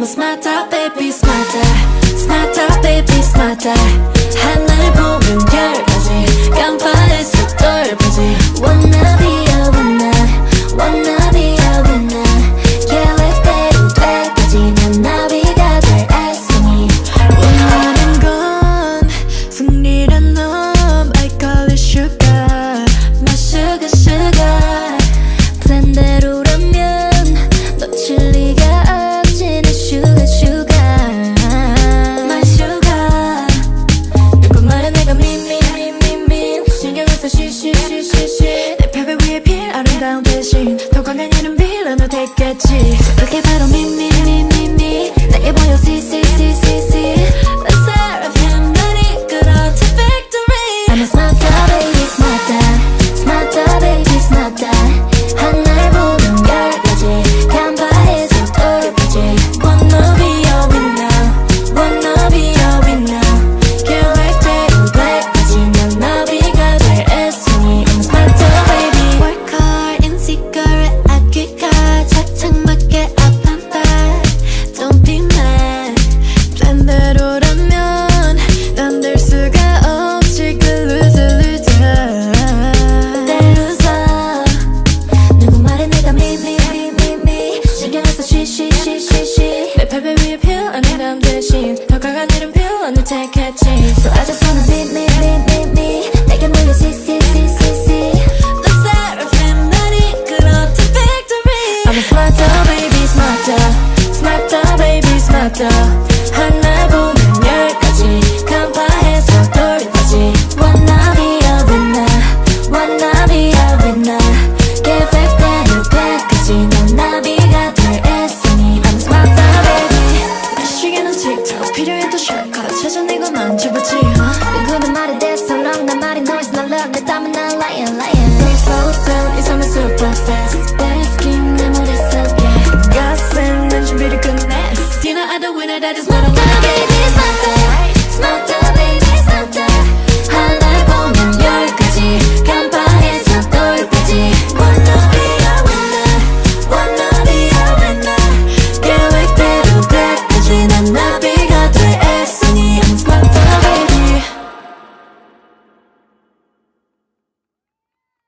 a smarter baby smarter smarter baby smarter 하늘 보면 별까지 깜빡했어 똘빠지 Wanna be a winner Wanna be a winner 계획대로 때까지 난 나비가 될 애송이 원하는 건 승리란 놈 I call it sugar My sugar sugar 플랜대로라면 놓칠 리가 없지 내 sugar sugar My sugar 누구 말에 내가 민 신경을 써 쉬쉬쉬쉬쉬 내 벽에 위에 필 아름다운 대신 더 강한 이름 빌런을 택했지 그게 바로 미 내게 보여 see Let's serve him 너니 끌어 to victory I'm a smarter baby smarter smarter baby smarter 하늘 보면 열까지 간파해서 똘빠지 Wanna be a winner Wanna be a winner 계획대로 될까지 난 나비가 될 애송이 I'm a smarter baby Work hard insecure 아끼가 착착 맞게 up and back Don't be mad 플랜대로라면 난 될 수가 없지 그 loser 내 loser 누구 말에 내가 미 신경을 써 쉬쉬쉬쉬쉬 내 팔배 위에 필요한 대신 더 강한 이름 필요한을 택했지 So I just wanna be me 내게 모여 see Let's serve him 너니 끌어 to victory I'm a smarter baby smarter smarter baby smarter 하늘 보면 열까지 간파해서 똘빠지 Wanna be a winner Wanna be a winner 계획대로 때까지 난 나비가 될 애송이 I'm a smarter baby 내 시계는 틱톡 필요해도 shortcut 찾아내고 만져보지 누구는 말에 대해서 wrong 난 말이 noise 난 love 내 땀은 난 lying Don't slow down 이 삶은 super fast Basking 내 머릿속에 가슴 난 준비를 끝냈어 You know I don't win it I just wanna win Smarter baby smarter smarter